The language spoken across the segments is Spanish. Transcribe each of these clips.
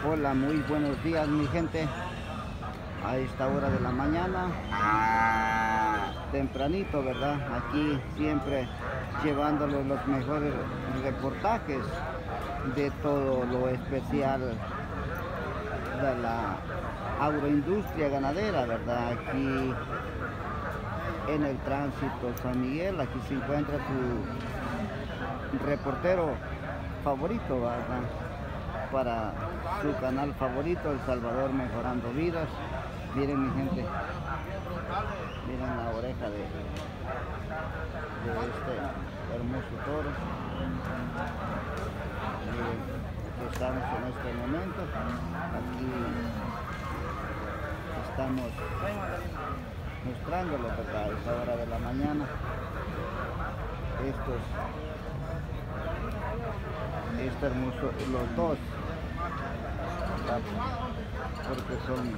Hola, muy buenos días mi gente. A esta hora de la mañana, tempranito, ¿verdad? Aquí siempre llevándoles los mejores reportajes de todo lo especial de la agroindustria ganadera, ¿verdad? Aquí en el tránsito San Miguel, aquí se encuentra su reportero favorito, ¿verdad? Para su canal favorito, El Salvador Mejorando Vidas. Miren mi gente, miren la oreja de este hermoso toro. Miren, aquí estamos en este momento, aquí estamos mostrándolo a esta hora de la mañana. Este hermoso, los dos, porque son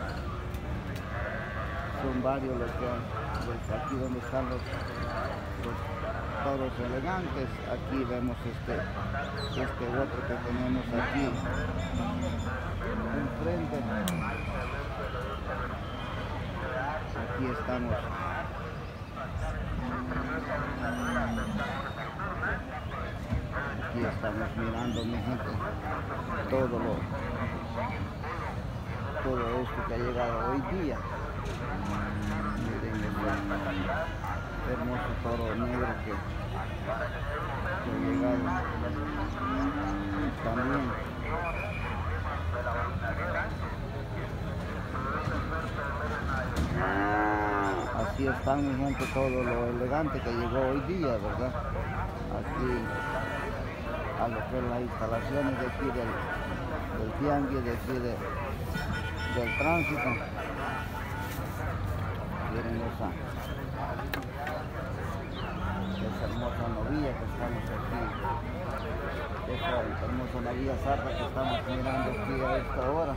varios los que pues aquí donde están los toros elegantes. Aquí vemos este otro que tenemos aquí enfrente. Aquí estamos. Aquí estamos mirando, mi gente, todo esto que ha llegado hoy día. Miren este hermoso toro negro que ha llegado también. Así está mi gente, todo lo elegante que llegó hoy día, ¿verdad? Aquí a lo que es las instalaciones de aquí del tianguis, de aquí del tránsito. Miren esa hermosa novilla que estamos aquí, esa hermosa novilla zarra que estamos mirando aquí a esta hora.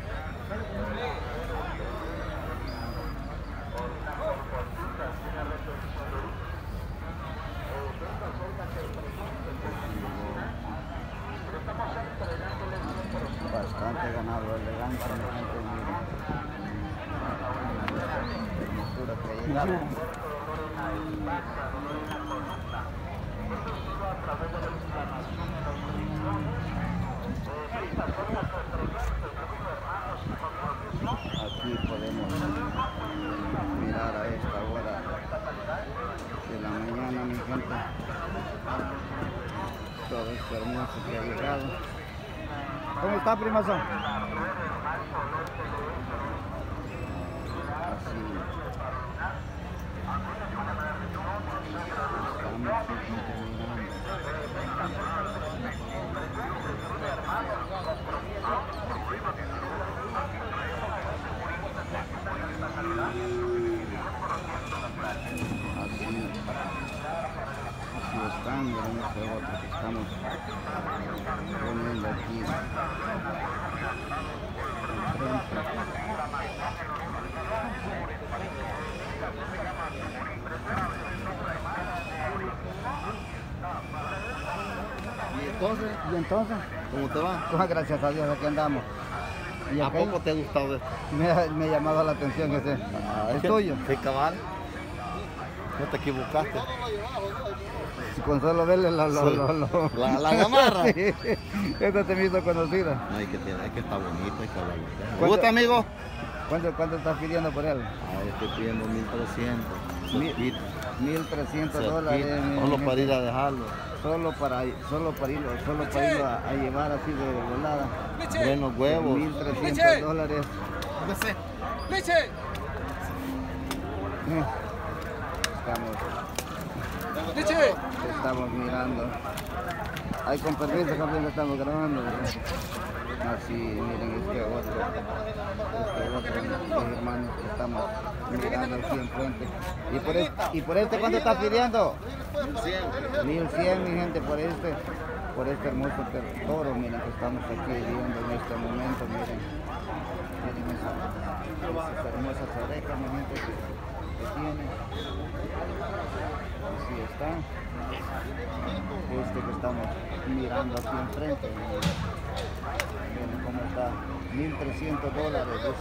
Bastante ganado elegante, la gente, miren la hermosura que ha llegado. Aquí podemos mirar a esta hora de la mañana, mi gente, todo esto hermoso que ha llegado. ¿Cómo está, primazo? Así estamos mirando. Así están, miren este otro que estamos poniendo aquí enfrente. ¿Y entonces? ¿Cómo te va? Pues, gracias a Dios, aquí andamos. ¿Y ¿A poco te ha gustado esto? Me ha llamado la atención ese. ¿Es tuyo? Sí, cabal. No te equivocaste. Si con solo verle la gamarra. Sí, esta te me hizo conocida. No, hay que está bonito, hay que hablarlo. ¿Te ¿Cuánto- gusta, amigo? ¿Cuánto estás pidiendo por él? Estoy pidiendo 1.300. 1.300 dólares. Solo para ir a dejarlo. Solo para irlo a llevar así de volada. Buenos huevos. 1.300 dólares. ¡Leche! Estamos mirando. Ahí con permiso, también estamos grabando, ¿verdad? Así, miren este otro mis hermanos que estamos mirando aquí enfrente. ¿Y por este cuánto está pidiendo? 1.100. 1.100, mi gente, por este hermoso toro, miren, que estamos aquí viendo en este momento, miren esas hermosas orejas, mi gente, que tiene. Así es. está. Este que estamos mirando aquí enfrente. Miren cómo está. $1,300, dice.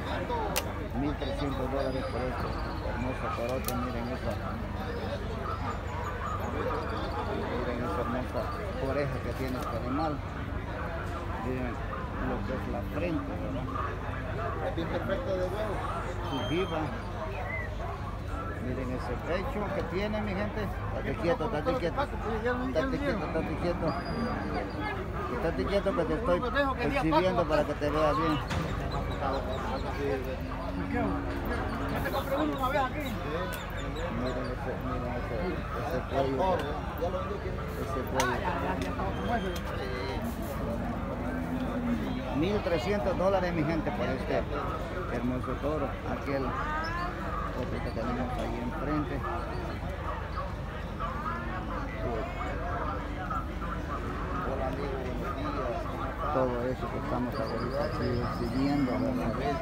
$1,300 por este hermoso torote. Miren esa hermosa oreja que tiene este animal. Miren lo que es la frente, ¿verdad? Es bien perfecto de huevo. Su jiba. Miren ese pecho que tiene, mi gente. Estate quieto, estate quieto. Estate quieto, estate quieto. Estate quieto que te estoy exhibiendo para que te veas bien. Miren ese cuello. Ese cuello. $1,300, mi gente, por este hermoso toro. Aquel otro que tenemos ahí enfrente. Hola amigo, buenos días. Todo eso que estamos ahorita aquí exhibiendo, ¿verdad? Mire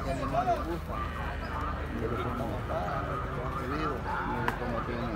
cómo tiene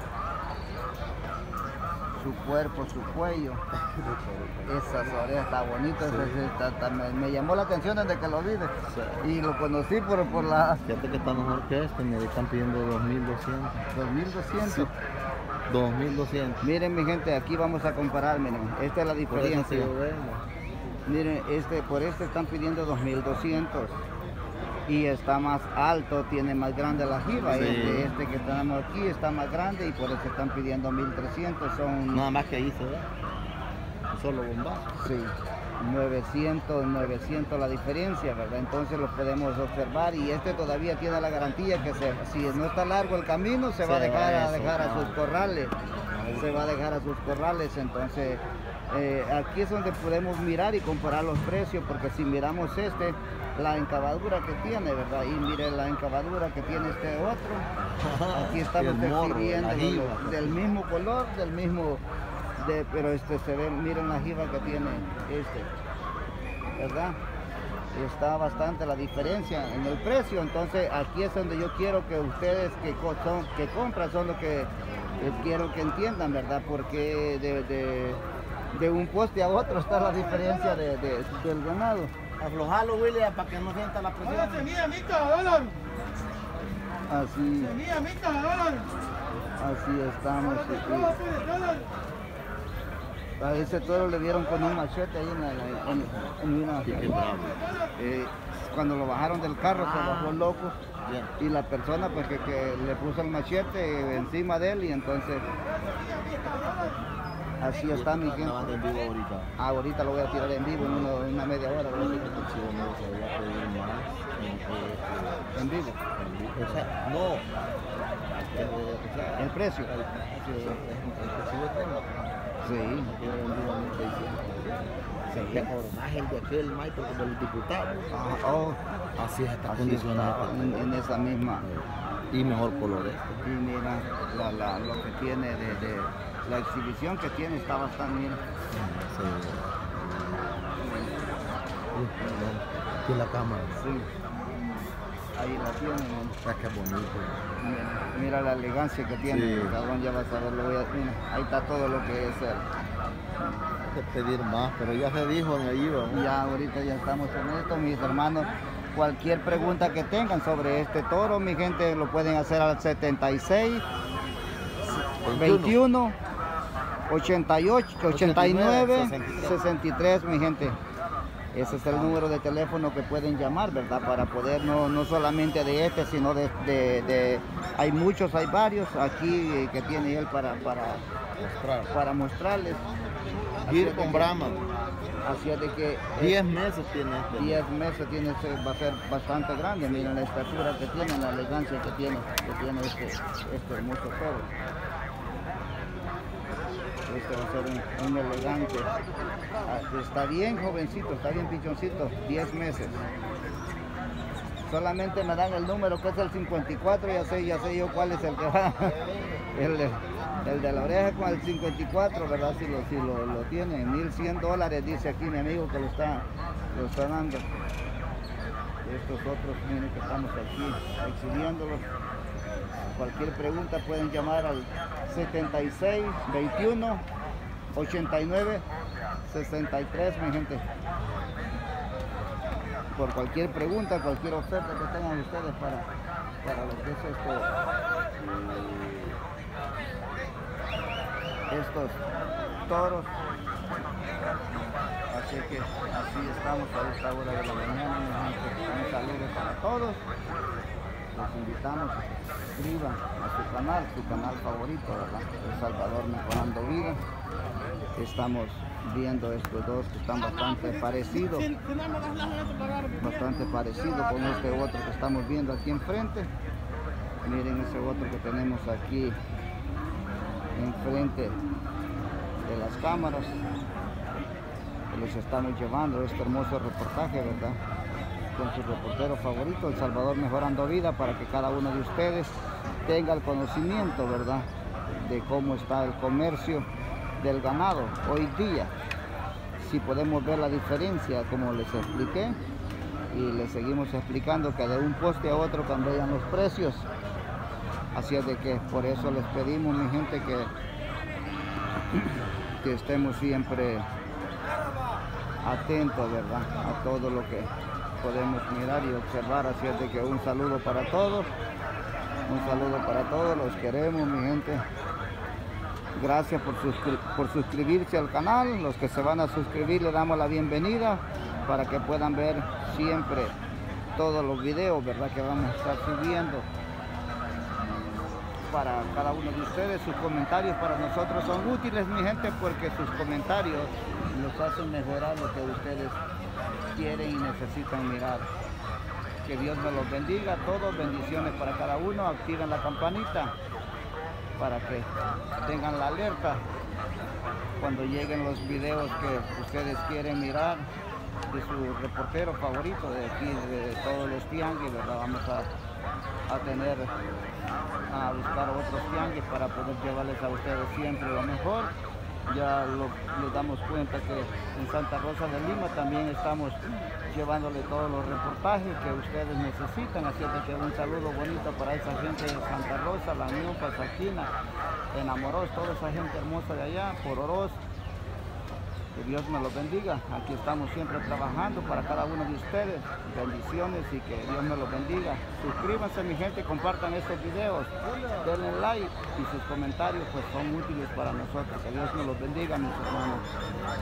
su cuerpo, su cuello. Esas orejas, está bonito. Sí. Me llamó la atención desde que lo vi. Sí. Y lo conocí por la... Fíjate que está mejor que este, me están pidiendo 2,200. 2,200. Sí. 2,200. Miren mi gente, aquí vamos a comparar, miren. Esta es la diferencia. Miren, por este están pidiendo 2,200. Y está más alto, tiene más grande la jiba. Sí. Este que tenemos aquí está más grande y por eso están pidiendo 1,300. Son... Nada más que ahí se ve. Solo bombazo. Sí. 900 la diferencia, ¿verdad? Entonces lo podemos observar y este todavía tiene la garantía que si no está largo el camino se va a dejar a sus corrales. Se va a dejar a sus corrales, entonces aquí es donde podemos mirar y comparar los precios, porque si miramos la encabadura que tiene, ¿verdad? Y mire la encabadura que tiene este otro. Aquí estamos exhibiendo del mismo color, del mismo... pero se ve, miren la jiba que tiene ¿verdad? Está bastante la diferencia en el precio. Entonces aquí es donde yo quiero que ustedes que compran son lo que quiero que entiendan, ¿verdad? Porque de un poste a otro está la diferencia del ganado. Aflojalo, William, para que no sienta la presión. Hola, semilla, mica, dólar. Así. Semilla, mica, dólar. Así estamos. A ese toro le dieron con un machete ahí en una... cuando lo bajaron del carro se bajó loco. Y la persona pues que le puso el machete encima de él y entonces... Así está mi gente. Ahorita lo voy a tirar en vivo en una media hora. ¿En vivo? No. ¿El precio? Sí. El de aquel maestro del diputado. Así es esta condición. En esa misma. Y mejor color Y mira lo que tiene la exhibición que tiene está bastante bien. Aquí la cámara. Sí. Ahí la tienen. Qué bonito. Mira la elegancia que tiene. Sí. El cabrón ya va a saber. Mira, ahí está todo lo que es él. Hay que pedir más, pero ya se dijo en ahí. Ya ahorita ya estamos en esto, mis hermanos. Cualquier pregunta que tengan sobre este toro, mi gente, lo pueden hacer al 76 21 88 89 63, mi gente. Ese es el número de teléfono que pueden llamar, ¿verdad? Para poder, no solamente de sino hay muchos, hay varios aquí que tiene él para mostrarles. Ir con Brahma. Así es de que 10 meses tiene 10 meses tiene, va a ser bastante grande. Miren la estatura que tiene, la elegancia que tiene este hermoso toro. Este va a ser un elegante. Está bien jovencito, está bien pichoncito, 10 meses. Solamente me dan el número que es el 54, ya sé yo cuál es el que va. El de la oreja con el 54, ¿verdad? Si lo tienen, $1,100, dice aquí mi amigo que lo está dando. Estos otros, miren que estamos aquí exhibiéndolos. Cualquier pregunta pueden llamar al 76 21 89 63, mi gente. Por cualquier pregunta, cualquier oferta que tengan ustedes para lo que es estos toros. Así que así estamos a esta hora de la mañana, mi gente. Un saludo para todos. Los invitamos a que se suscriban a su canal favorito, ¿verdad? El Salvador Mejorando Vida. Estamos viendo estos dos que están bastante parecidos con este otro que estamos viendo aquí enfrente. Miren ese otro que tenemos aquí enfrente de las cámaras, que les estamos llevando este hermoso reportaje, ¿verdad? Con su reportero favorito, El Salvador Mejorando Vida, para que cada uno de ustedes tenga el conocimiento, ¿verdad?, de cómo está el comercio del ganado hoy día. Si podemos ver la diferencia, como les expliqué, y les seguimos explicando que de un poste a otro cambian los precios. Así es de que por eso les pedimos, mi gente, que estemos siempre atentos, ¿verdad?, a todo lo que podemos mirar y observar. Así es de que un saludo para todos, los queremos, mi gente. Gracias por suscribirse al canal. Los que se van a suscribir, le damos la bienvenida para que puedan ver siempre todos los videos, ¿verdad?, que vamos a estar subiendo para cada uno de ustedes. Sus comentarios para nosotros son útiles, mi gente, porque sus comentarios nos hacen mejorar lo que ustedes quieren y necesitan mirar. Que Dios me los bendiga a todos. Bendiciones para cada uno. Activen la campanita para que tengan la alerta cuando lleguen los videos que ustedes quieren mirar de su reportero favorito de aquí, de todos los tianguis, ¿verdad? Vamos a buscar otros tianguis para poder llevarles a ustedes siempre lo mejor. Ya nos damos cuenta que en Santa Rosa de Lima también estamos llevándole todos los reportajes que ustedes necesitan. Así que un saludo bonito para esa gente de Santa Rosa, La Unión, Pasaquina, Enamoros, toda esa gente hermosa de allá, por Oroz. Que Dios me los bendiga. Aquí estamos siempre trabajando para cada uno de ustedes. Bendiciones y que Dios me los bendiga. Suscríbanse, mi gente, compartan estos videos, denle like y sus comentarios pues son útiles para nosotros. Que Dios me los bendiga, mis hermanos.